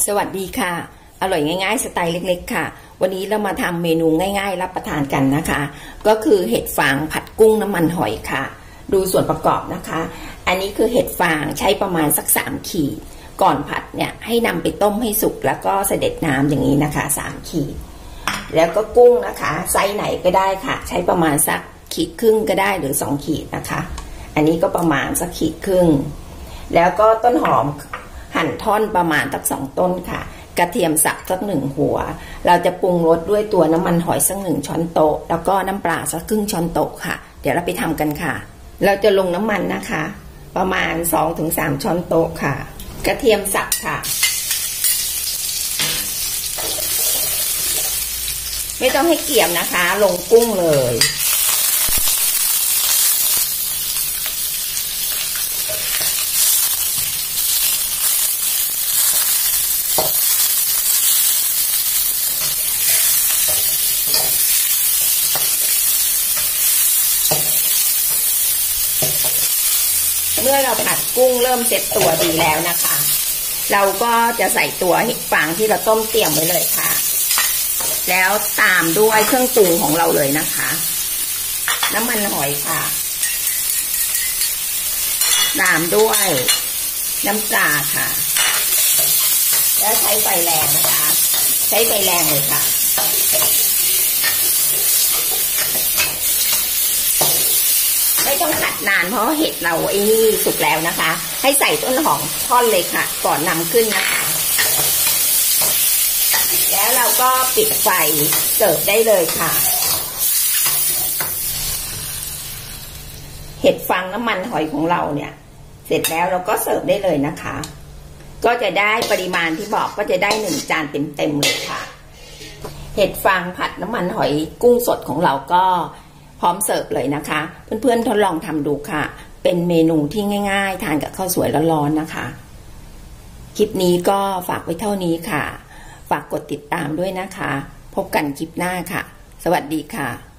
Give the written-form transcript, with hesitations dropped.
สวัสดีค่ะอร่อยง่ายๆสไตล์เล็กๆค่ะวันนี้เรามาทำเมนูง่ายๆรับประทานกันนะคะก็คือเห็ดฟางผัดกุ้งน้ำมันหอยค่ะดูส่วนประกอบนะคะอันนี้คือเห็ดฟางใช้ประมาณสัก3 ขีดก่อนผัดเนี่ยให้นำไปต้มให้สุกแล้วก็เสด็จน้ำอย่างนี้นะคะ3 ขีดแล้วก็กุ้งนะคะไซส์ไหนก็ได้ค่ะใช้ประมาณสัก1.5 ขีดก็ได้หรือ2 ขีดนะคะอันนี้ก็ประมาณสัก1.5 ขีดแล้วก็ต้นหอมหั่นท่อนประมาณสัก2 ต้นค่ะกระเทียมสับสัก1 หัวเราจะปรุงรสด้วยตัวน้ำมันหอยสัก1 ช้อนโต๊ะแล้วก็น้ำปลาสักครึ่งช้อนโต๊ะค่ะเดี๋ยวเราไปทำกันค่ะเราจะลงน้ำมันนะคะประมาณ 2-3 ช้อนโต๊ะค่ะกระเทียมสับค่ะไม่ต้องให้เกรียมนะคะลงกุ้งเลยเมื่อเราผัดกุ้งเริ่มเซ็ตตัวดีแล้วนะคะเราก็จะใส่ตัวเห็ดฟางที่เราต้มเตรียมไว้เลยค่ะแล้วตามด้วยเครื่องปรุงของเราเลยนะคะน้ำมันหอยค่ะตามด้วยน้ำปลาค่ะแล้วใช้ไฟแรงนะคะใช้ไฟแรงเลยค่ะไม่ต้องผัดนานเพราะเห็ดเราไอ้นี่สุกแล้วนะคะให้ใส่ต้นหอมท่อนเลยค่ะก่อนนำขึ้นนะคะแล้วเราก็ปิดไฟเสิร์ฟได้เลยค่ะเห็ดฟางน้ำมันหอยของเราเนี่ยเสร็จแล้วเราก็เสิร์ฟได้เลยนะคะก็จะได้ปริมาณที่บอกก็จะได้1 จานเต็มๆเลยค่ะเห็ดฟางผัดน้ำมันหอยกุ้งสดของเราก็พร้อมเสิร์ฟเลยนะคะเพื่อนๆทดลองทำดูค่ะเป็นเมนูที่ง่ายๆทานกับข้าวสวยร้อนๆนะคะคลิปนี้ก็ฝากไว้เท่านี้ค่ะฝากกดติดตามด้วยนะคะพบกันคลิปหน้าค่ะสวัสดีค่ะ